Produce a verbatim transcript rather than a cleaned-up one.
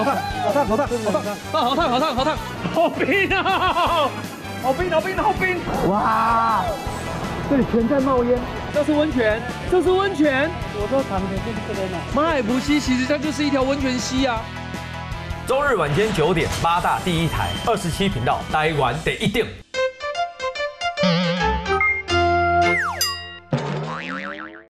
好烫，好烫，好烫，好烫，啊，好烫，好烫，好烫，好冰啊！好冰，好冰，好冰！哇，这里全在冒烟，这是温泉，这是温泉。 我说旁边就是这边了。 马海湖溪其实它就是一条温泉溪啊。 周日晚间九点，八大第一台二十七频道，台湾第一定。